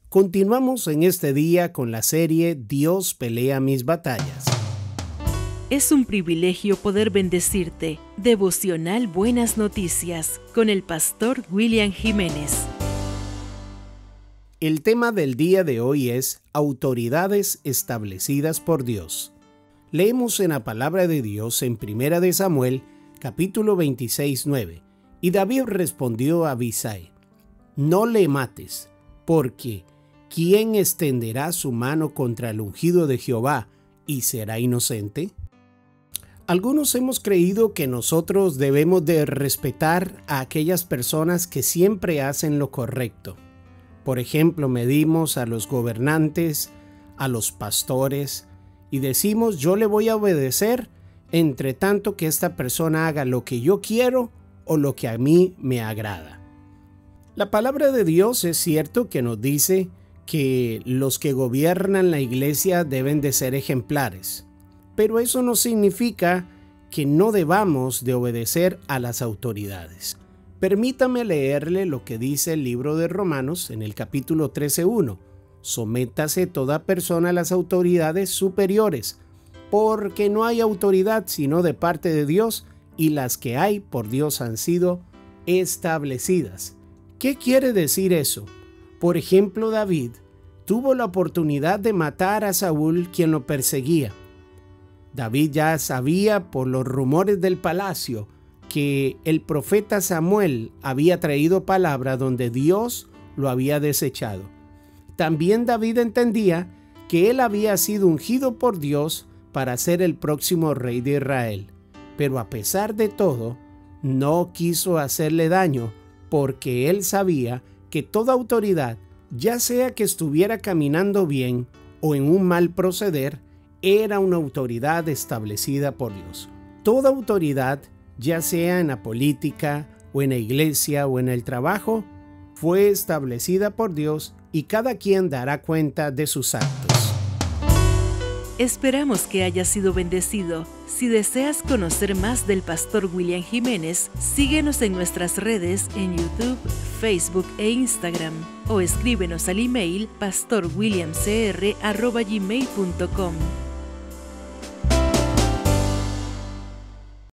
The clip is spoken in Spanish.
Continuamos en este día con la serie Dios pelea mis batallas. Es un privilegio poder bendecirte. Devocional Buenas Noticias con el pastor William Jiménez. El tema del día de hoy es autoridades establecidas por Dios. Leemos en la palabra de Dios en 1 de Samuel, capítulo 26, 9. Y David respondió a Abisai: No le mates, porque ¿quién extenderá su mano contra el ungido de Jehová y será inocente? Algunos hemos creído que nosotros debemos de respetar a aquellas personas que siempre hacen lo correcto. Por ejemplo, medimos a los gobernantes, a los pastores, y decimos: yo le voy a obedecer entre tanto que esta persona haga lo que yo quiero o lo que a mí me agrada. La palabra de Dios es cierto que nos dice que los que gobiernan la iglesia deben de ser ejemplares, pero eso no significa que no debamos de obedecer a las autoridades. Permítame leerle lo que dice el libro de Romanos en el capítulo 13:1. Sométase toda persona a las autoridades superiores, porque no hay autoridad sino de parte de Dios, y las que hay por Dios han sido establecidas. ¿Qué quiere decir eso? Por ejemplo, David tuvo la oportunidad de matar a Saúl, quien lo perseguía. David ya sabía por los rumores del palacio que el profeta Samuel había traído palabra donde Dios lo había desechado. También David entendía que él había sido ungido por Dios para ser el próximo rey de Israel. Pero a pesar de todo, no quiso hacerle daño, porque él sabía que toda autoridad, ya sea que estuviera caminando bien o en un mal proceder, era una autoridad establecida por Dios. Toda autoridad, ya sea en la política o en la iglesia o en el trabajo, fue establecida por Dios y cada quien dará cuenta de sus actos. Esperamos que hayas sido bendecido. Si deseas conocer más del pastor William Jiménez, síguenos en nuestras redes en YouTube, Facebook e Instagram, o escríbenos al email pastorwilliamcr@gmail.com.